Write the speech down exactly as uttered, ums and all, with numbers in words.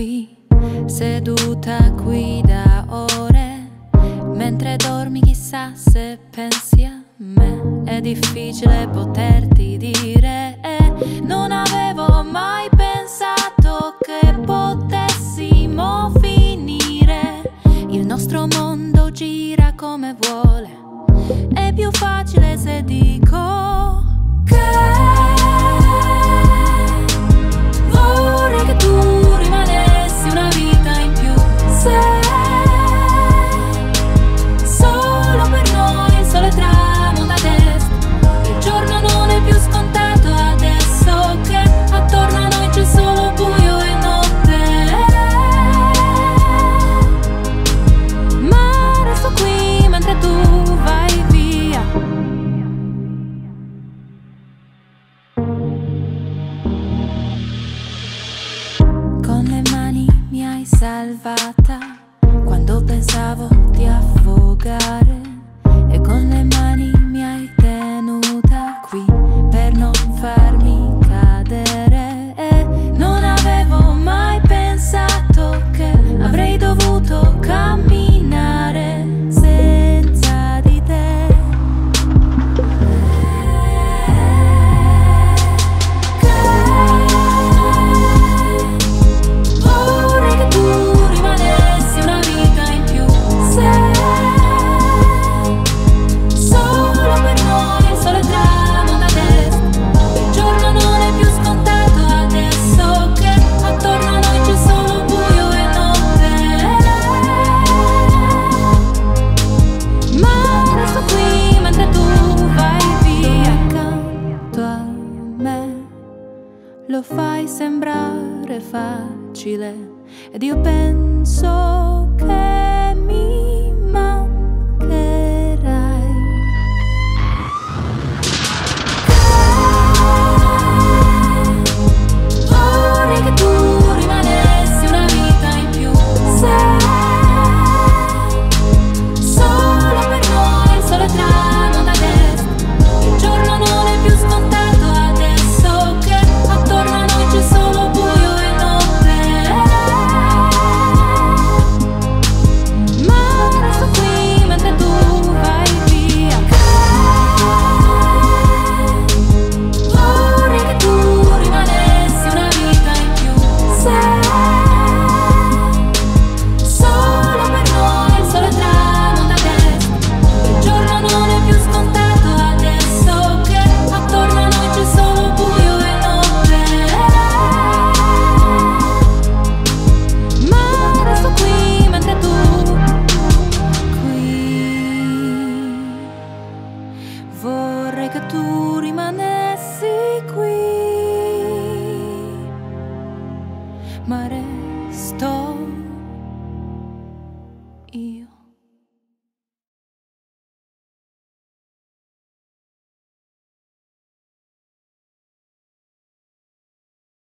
qui, seduta qui da ore, mentre dormi chissà se pensi a me. È difficile poterti dire, non avevo mai pensato che potessimo finire. Il nostro mondo gira come vuole, è più facile se dico che vorrei che tu rimanessi una vita in più. Se solo per noi il sole tramonta ad est, il giorno non è più scontato adesso che attorno a noi c'è solo buio e notte. Ma resto qui mentre tu vai via. Con le mani mi hai salvata quando pensavo di affogare, e con le mani mi hai tenuta qui per non farmi cadere. E non avevo mai pensato che avrei dovuto camminare senza di te. Vorrei che tu rimanessi una vita in più. Se solo per noi il sole tramonta ad est, il giorno non è più scontato adesso che attorno a noi c'è solo buio e notte. Ma resto qui mentre tu vai via. Accanto a me lo fai sembrare facile, ed io penso che mi mancherai. Vorrei che tu rimanessi una vita in più. Se solo per noi il sole tramonta ad est, il giorno non è più scontato adesso che attorno a noi c'è solo buio e notte. Ma resto qui mentre tu vai via. Vorrei che tu rimanessi una vita in più. Se solo per noi il sole tramonta ad est, il giorno non è più scontato adesso che attorno a noi c'è solo buio e notte. Ma resto qui mentre tu qui. Vorrei che tu rimanessi qui, ma resto io.